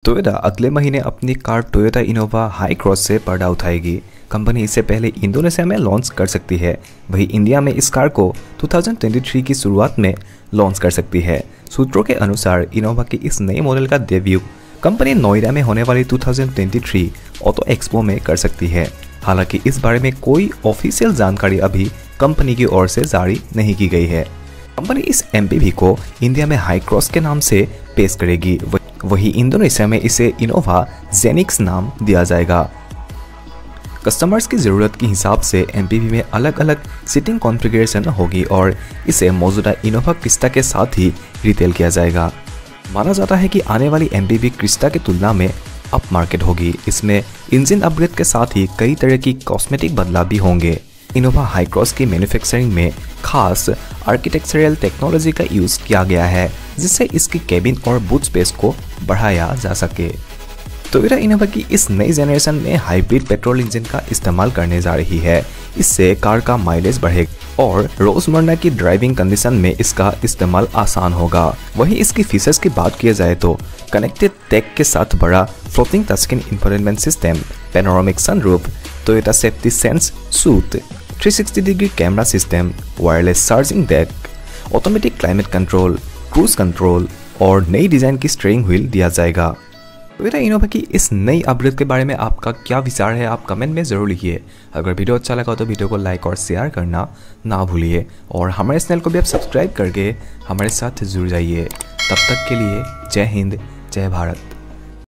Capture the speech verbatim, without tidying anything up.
Toyota अगले महीने अपनी car Toyota Innova Hycross से पर्दा उठाएगी। कंपनी इससे पहले इंडोनेशिया में लॉन्च कर सकती है, वहीं इंडिया में इस कार को दो हज़ार तेईस की शुरुआत में लॉन्च कर सकती है। सूत्रों के अनुसार इनोवा की इस नई मॉडल का डेब्यू कंपनी नोएडा में होने वाली दो हज़ार तेईस ऑटो एक्सपो में कर सकती है। हालांकि इस बारे में कोई ऑफिशियल जानकारी अभी कंपनी की ओर से जारी नहीं की गई है। कंपनी इस एमपीवी को इंडिया में हाई क्रॉस के नाम से पेश करेगी, वहीं इंडोनेशिया में इसे इनोवा जेनिक्स नाम दिया जाएगा। कस्टमर्स की ज़रूरत के हिसाब से एमपीवी में अलग अलग सीटिंग कॉन्फ़िगरेशन होगी और इसे मौजूदा इनोवा क्रिस्टा के साथ ही रिटेल किया जाएगा। माना जाता है कि आने वाली एमपीवी क्रिस्टा की तुलना में अप मार्केट होगी। इसमें इंजन अपग्रेड के साथ ही कई तरह की कॉस्मेटिक बदलाव भी होंगे। इनोवा हाई क्रॉस की मैन्युफैक्चरिंग में खास आर्किटेक्चरल टेक्नोलॉजी का यूज़ किया गया है, जिससे इसकी केबिन और बूट स्पेस को बढ़ाया जा सके। टोयोटा इनोवा की इस नई जनरेशन में हाइब्रिड पेट्रोल इंजन का इस्तेमाल करने जा रही है। इससे कार का माइलेज बढ़ेगा और रोजमर्रा की ड्राइविंग कंडीशन में इसका इस्तेमाल आसान होगा। वहीं इसकी फीचर्स की बात किया जाए तो कनेक्टेड टेक के साथ बड़ा floating touchscreen infotainment system, panoramic sunroof, Toyota safety sense suite, three sixty degree camera system, wireless charging deck, automatic climate control, cruise control और नई डिजाइन की स्टीयरिंग व्हील दिया जाएगा। टोयोटा इनोवा की इस नई अपग्रेड के बारे में आपका क्या विचार है, आप कमेंट में ज़रूर लिखिए। अगर वीडियो अच्छा लगा तो वीडियो को लाइक और शेयर करना ना भूलिए और हमारे चैनल को भी आप सब्सक्राइब करके हमारे साथ जुड़ जाइए। तब तक के लिए जय हिंद, जय भारत।